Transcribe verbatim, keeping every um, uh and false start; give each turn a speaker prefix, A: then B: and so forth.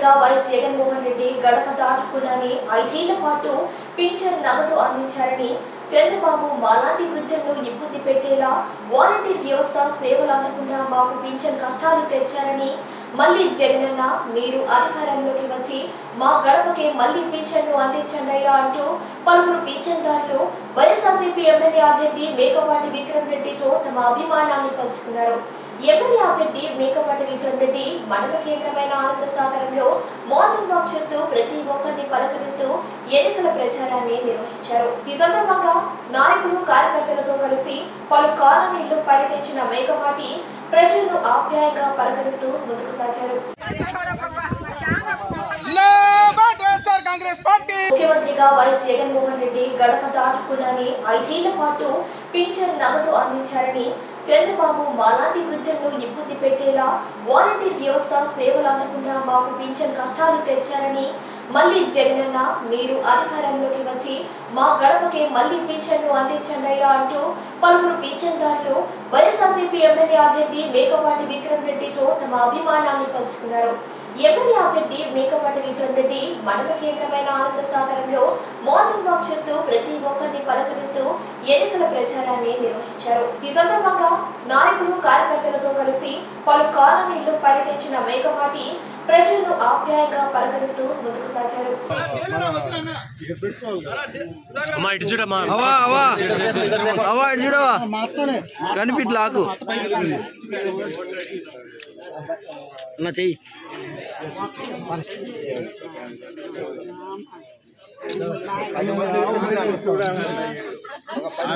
A: ముఖ్యమంత్రిగా వైఎస్ జగన్మోహన్ రెడ్డి గడప దాటుకునని ఐదేళ్ల పాటు పింఛన్ నగదు అందించారని, చంద్రబాబు మాలాంటి వృద్ధులను ఇబ్బంది పెట్టేలా వాలంటీర్ వ్యవస్థ సేవలు అందకుండా మాకు పింఛన్ కష్టాలు తెచ్చారని, మళ్లీ జగనన్న మీరు అధికారంలోకి వచ్చి మా గడపకే మళ్లీ పింఛన్ను అందించండియా అంటూ పలువురు పింఛన్దారులు వైఎస్ఆర్సీపీ ఎమ్మెల్యే అభ్యర్థి మేకపాటి విక్రమ్ రెడ్డితో తమ అభిమానాన్ని పంచుకున్నారు. ఎమ్మెల్యే అభ్యర్థి మేకపాటి విక్రమ్ రెడ్డి మండల కేంద్రమైన ఆనంద సాగరంలో మార్నింగ్ వాక్ చేస్తూ ప్రతి ఒక్కరిని పలకరిస్తూ ఎన్నికల ప్రచారాన్ని నిర్వహించారు. ఈ సందర్భంగా నాయకులు కార్యకర్తలతో కలిసి పలు కాలనీల్లో పర్యటించిన మేకపాటి ప్రజలను ఆప్యాయంగా పలకరిస్తూ ముందుకు సాగారు. ముఖ్యమంత్రిగా వైఎస్ జగన్మోహన్ రెడ్డి గడప దాటుకునని ఐదేళ్ల పాటు పింఛన్ నగదు అందించారని, చంద్రబాబు మాలాంటి వృద్ధులను ఇబ్బంది పెట్టేలా వాలంటీర్ వ్యవస్థ సేవలు అందకుండా మాకు పింఛన్ కష్టాలు తెచ్చారని, మళ్లీ జగనన్న మీరు అధికారంలోకి వచ్చి మా గడపకే మళ్లీ పింఛన్ను అందించండియా అంటూ పలువురు పింఛన్దారులు వైఎస్ఆర్సీపీ ఎమ్మెల్యే అభ్యర్థి మేకపాటి విక్రమ్ రెడ్డితో తమ అభిమానాన్ని పంచుకున్నారు. ఎమ్మెల్యే అభ్యర్థి మేకపాటి విక్రమ్ రెడ్డి మండల కేంద్రమైన ఆనంద సాగరంలో మార్నింగ్ వాక్ చేస్తూ ప్రతి ఒక్కరిని పలకరిస్తూ ఎన్నికల ప్రచారాన్ని నిర్వహించారు. ఈ సందర్భంగా నాయకులు కార్యకర్తలతో కలిసి పలు కాలనీల్లో పర్యటించిన మేకపాటి ప్రజలను ఆప్యాయంగా పలకరిస్తూ ముందుకు సాగారు.
B: కనిపిట్లాకు చెయ్యి